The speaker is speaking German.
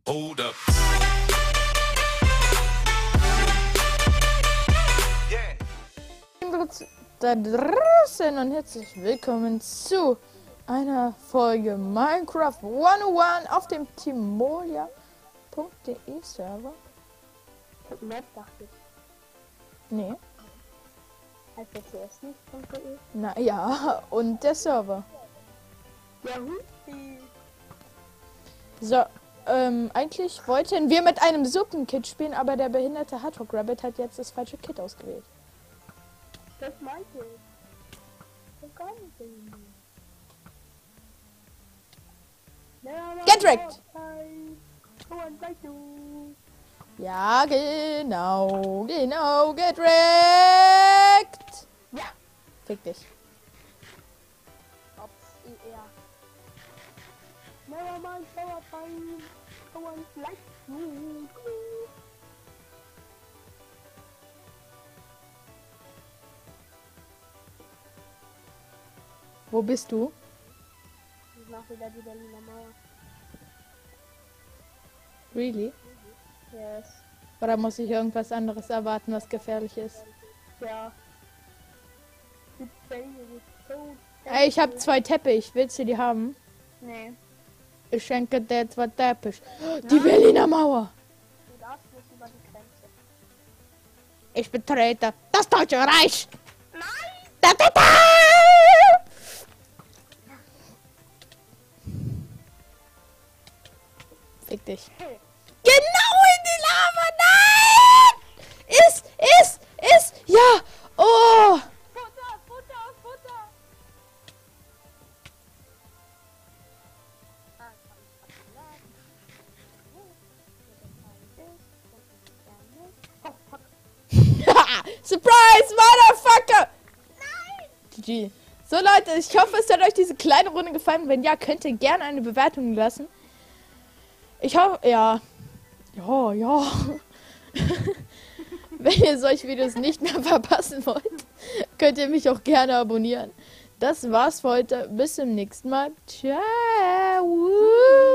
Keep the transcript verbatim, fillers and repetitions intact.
Hold up. Da draußen und herzlich willkommen zu einer Folge Minecraft hundertundeins auf dem timolia punkt de Server. Map dachte ich. Nee. Heißt der zuerst nicht .de? Na ja, und der Server. Ja, hui. So, ähm, eigentlich wollten wir mit einem Suppenkit spielen, aber der behinderte Hardrock Rabbit hat jetzt das falsche Kit ausgewählt. Das meinte ich. Das gar nicht. Get wrecked! Ja, genau, genau, get wrecked! Ja. Fick dich. Ops, eher. Never mind, Powerpoint. No one likes me. Wo bist du? Ich mach wieder die Berliner Mauer. Really? Yes. Oder muss ich irgendwas anderes erwarten, was gefährlich ist? Ja. Die Berliner ist so... Ey, ich habe zwei Teppich. Willst du die haben? Nee. Ich schenke dir zwei Teppich. Die Berliner Mauer. Du darfst nicht über die Grenze. Ich betrete das Deutsche Reich. Nein! Da, da, da! Fick dich. Hey. Genau in die Lava. Nein! Ist, ist, ist. Ja. Oh. Futter, Futter, Futter! Ah, oh, fuck. Surprise, Motherfucker! Nein! G G. So Leute, ich hoffe, es hat euch diese kleine Runde gefallen. Wenn ja, könnt ihr gerne eine Bewertung lassen. Ich hoffe, ja. Ja, ja. Wenn ihr solche Videos nicht mehr verpassen wollt, könnt ihr mich auch gerne abonnieren. Das war's für heute. Bis zum nächsten Mal. Ciao.